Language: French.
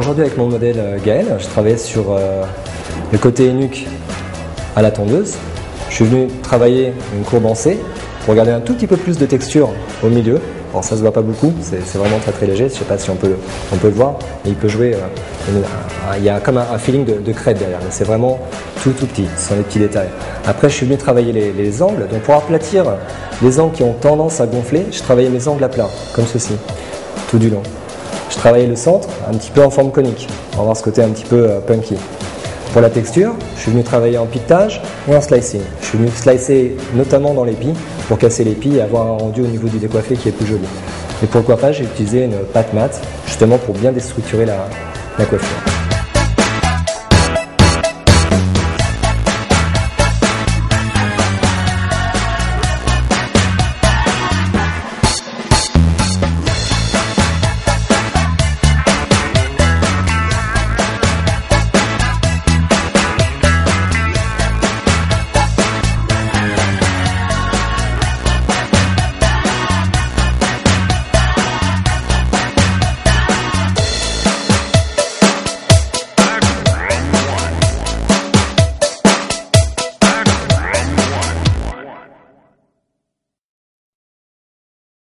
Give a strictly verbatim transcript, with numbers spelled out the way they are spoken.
aujourd'hui avec mon modèle Gaël, je travaillais sur euh, le côté nuque à la tondeuse. Je suis venu travailler une courbe en C pour garder un tout petit peu plus de texture au milieu. Alors ça se voit pas beaucoup, c'est vraiment très très léger, je sais pas si on peut, on peut le voir, mais il peut jouer, euh, une, un, il y a comme un, un feeling de, de crête derrière, mais c'est vraiment tout tout petit, ce sont les petits détails. Après je suis venu travailler les, les angles, donc pour aplatir les angles qui ont tendance à gonfler, je travaillais mes angles à plat, comme ceci, tout du long. Je travaillais le centre, un petit peu en forme conique, on va voir ce côté un petit peu euh, punky. Pour la texture, je suis venu travailler en piquetage et en slicing. Je suis venu slicer notamment dans l'épi pour casser l'épi et avoir un rendu au niveau du décoiffé qui est plus joli. Et pour le coiffage, j'ai utilisé une pâte mat justement pour bien déstructurer la, la coiffure.